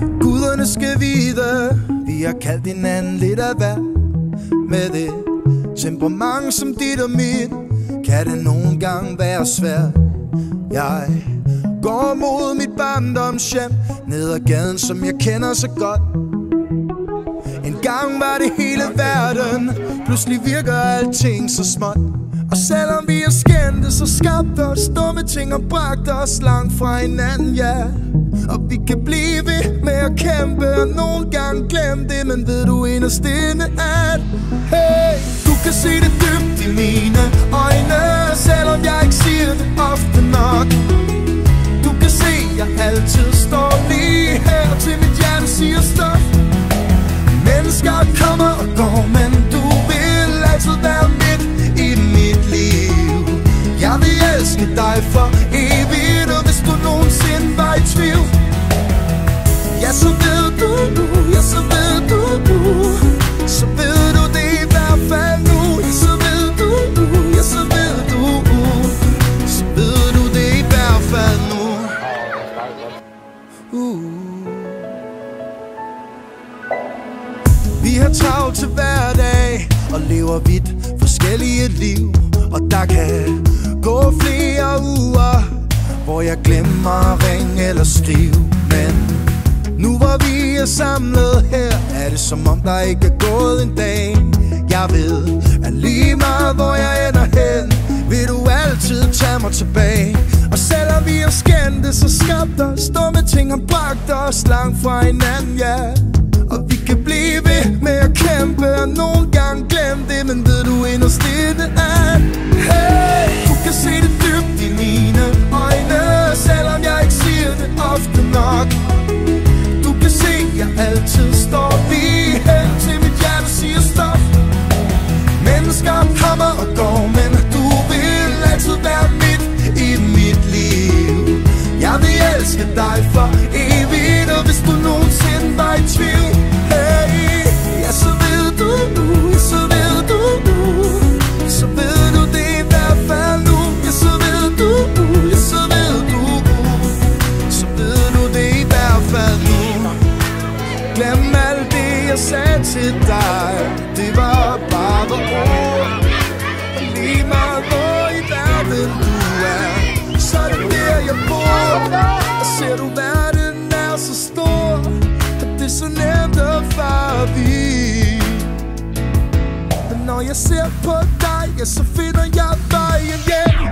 Guderne skal vide, vi har kaldt hinanden lidt af hver. Med det temperament som dit og mit, kan det nogle gange være svært. Jeg går mod mit barndomshjem, ned ad gaden som jeg kender så godt. En gang var det hele verden, pludselig virker alting så småt. Og selvom vi er skændte, så skabte os dumme ting og bragte os langt fra hinanden, ja. Og vi kan blive ved med at kæmpe og nogle gange glemme det. Men ved du inderst inde at hey, du kan se det dybt i mine øjne, selvom jeg ikke siger det ofte nok. Du kan se, jeg altid står lige her, til mit hjerte siger stop. Mennesker kommer og går, men du vil altid være midt i mit liv. Jeg vil elske dig for evigt, og hvis du nogensinde var i tvivl, ja, så ved du, ja, så ved du, så ved du det i hvert fald nu. Ja, så ved du, ja, så ved du, så ved du det i hvert fald nu. Vi har travlt til hverdag og lever vidt forskellige liv. Og der kan gå flere uger, hvor jeg glemmer at ringe eller skrive. Men nu hvor vi er samlet her, er det som om der ikke er gået en dag. Jeg ved, at lige meget hvor jeg ender hen, vil du altid tage mig tilbage. Og selvom vi er skændte, så skabte os dumme ting og bragte os langt fra hinanden, ja. Og vi kan blive ved med at kæmpe og nogle gange glemme det. Men ved du inderst inde at hey, du kan se det dybt i mine øjne, selvom jeg ikke siger det ofte nok. Du kan se, jeg altid står lige her, til mit hjerte siger stop. Mennesker kommer og går, men du vil altid være midt i mit liv. Jeg vil elske dig for evigt, og hvis du nogensinde var i tvivl, hey, ja, så ved du, ja, så ved du, så ved du det i hvert fald nu. Ja, så ved du, ja, så ved du, så ved du det i hvert fald nu. Glem alt det jeg sagde til dig, det var bare ord. Lige meget hvor i verden du er, så er det der jeg bor. Og ser du verden er så stor, at det er så nemt at fare vild. Men når jeg ser på dig, ja, så finder jeg vejen hjem.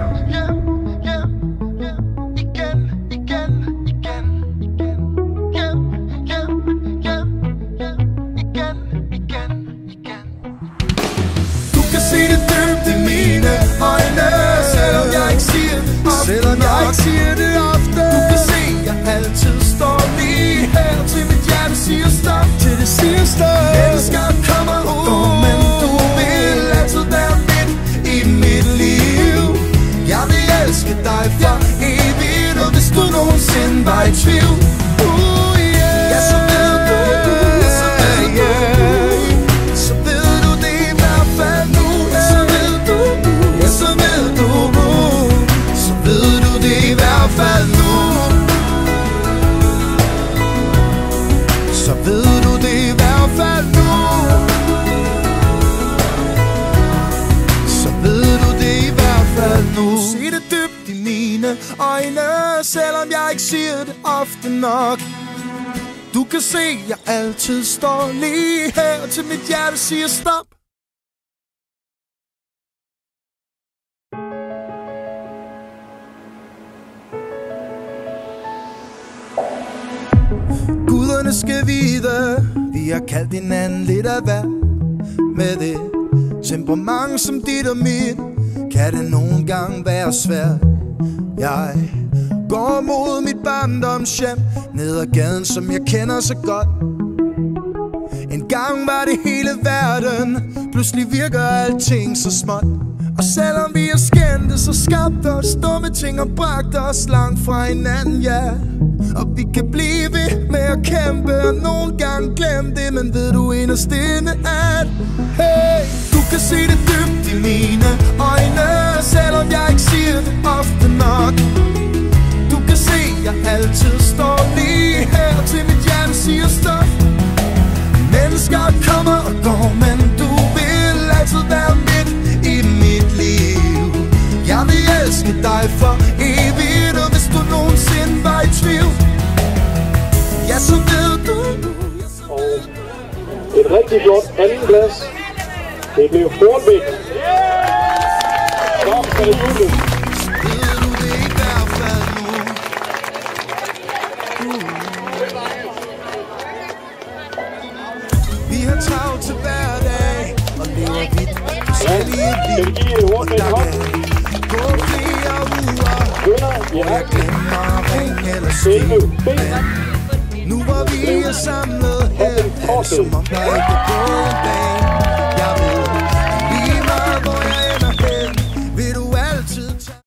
Selvom jeg ikke siger det ofte, du kan se, jeg altid står lige her, til mit hjerte siger stop, til det siger stop. Mennesker kommer og går, men du vil altid være midt i mit liv. Jeg vil elske dig for evigt, og hvis du nogensinde var i tvivl, ja, så ved du, ja, så ved du, så ved du det i hvert fald nu. Ja, så ved du, ja, så ved du, ved du det i hvert fald nu. Så ved du det i hvert fald nu. Så ved du det i hvert fald nu. Se det dybt i mine øjne, selvom jeg ikke siger det ofte nok. Du kan se, jeg altid står lige her, til mit hjerte siger stop. Guderne skal vide, vi har kaldt hinanden lidt af hver. Med det temperament som dit og mit, kan det nogle gange være svært. Jeg går mod mit barndomshjem, ned ad gaden som jeg kender så godt. En gang var det hele verden, pludselig virker alting så småt. Og selvom vi er skændte, så skabte os dumme ting og bragte os langt fra hinanden, ja. Og vi kan blive ved med at kæmpe og nogle gange glemme det. Men ved du inderst inde at hey, du kan se det dybt i mine øjne, selvom jeg ikke siger det ofte nok. Du kan se, jeg altid står lige her, til mit hjerte siger elske dig for evigt. Og hvis du nogensinde var i tvivl, ja, så ved du. Og et rigtig flot anden plads. Det blev Hornbæk. Stop for julen. Vi har travlt til hverdag og lever vidt forskellige liv. Og der kan gå flere uger, hvor jeg glemmer at ringe eller skrive. Men nu hvor vi er samlet her, er det som om der ikke er gået en dag.